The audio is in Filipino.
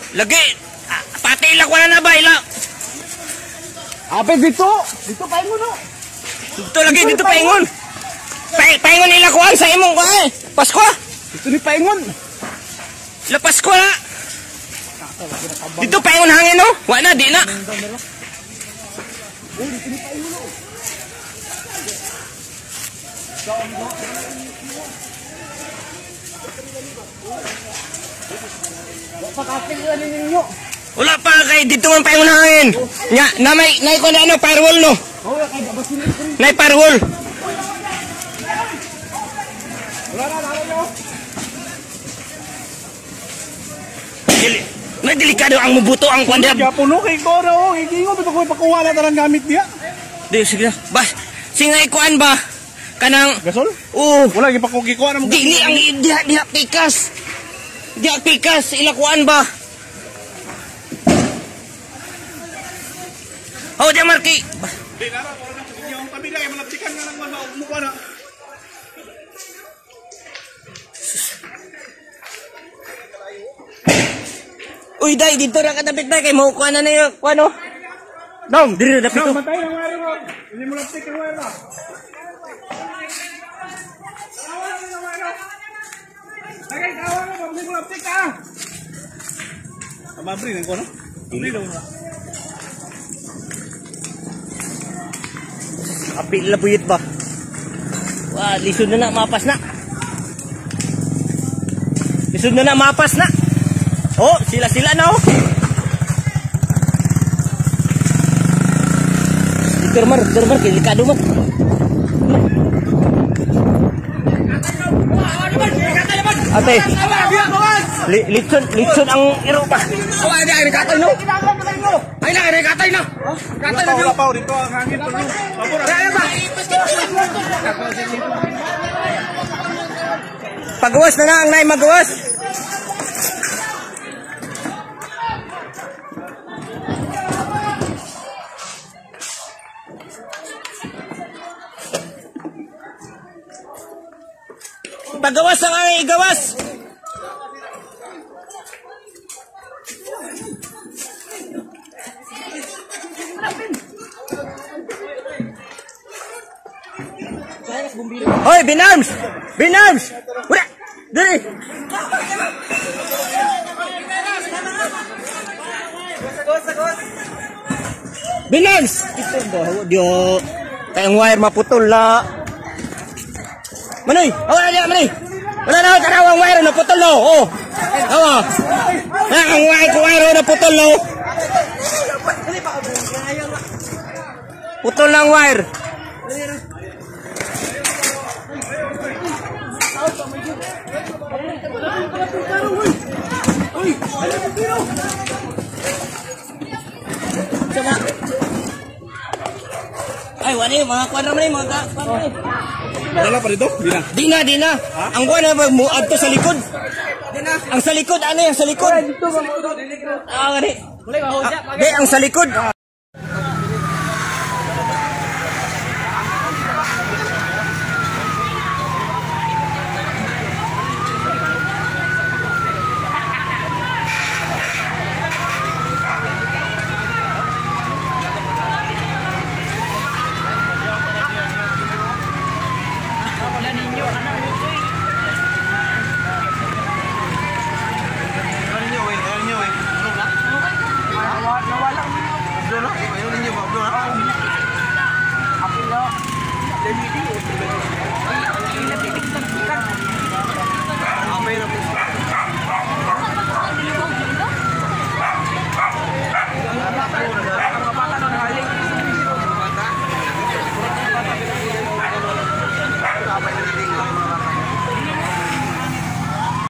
Lagi, pati ila ko na ba ila? Ape dito paingon no. Dito lagi dito paingon. Paingon ila ko sa imong ko eh. Pasko. Dito ni paingon. La Pasko na. Dito paingon hangin no. Wa na di na. Wala pa kay dito man paingon hangin. Nya na may ko na ano firewall no. Nay firewall. May delikado ang mubuto ang kwanda. Kaya puno kay ko no. Igingo bito ko pakuha na tarang gamit niya. Di sige na. Ba, singay kuan ba? Kanang gasol? Oo. Wala gi pa ko gikuha na mo. Dili ang diha pikas. Diha pikas ila kuan ba? Oh, dia marki. Di na ra yung pamilya kay malaptikan na lang man mukha na. Uy, day dito ra kadapit day kay mo kuan na niyo, kuan no. Dong, diri ra dapit. No, matay ang wire mo. Hindi mo laptik ang wire na. Lagay kawan mo, hindi mo laptik ka. Mabri nang ko no? Hindi daw na. Apil la buyit ba? Wah, lisod na mapas na. Lisod na mapas na. Oh, sila na oh. Germer, delikado mo. Ate. Litson ang iro pa. Oh, ada ini katay no. Ay na ini katay na. Katay na dito. Dito ang hangin perlu. Pagawas na ang nay magawas. Pagawas ang ang igawas. Hoy, Binarms! Binarms! Wala! Dali! Binarms! Ito ba? Diyo. Kayang wire maputol na. Manoy! Wala na, Manoy! Wala na, tarawang wire na putol no! Oh! Awa! Ang wire na putol no! Putol ng wire! Ay, wala yung mga kwadra mo yung mga kwadra mo. Wala pa dito? Di na. Ang buwan na muad to sa likod. Ang sa likod, ano yung sa likod? Ah, gani. Di, ang sa likod. Ayaw ninyo ba? Apil na.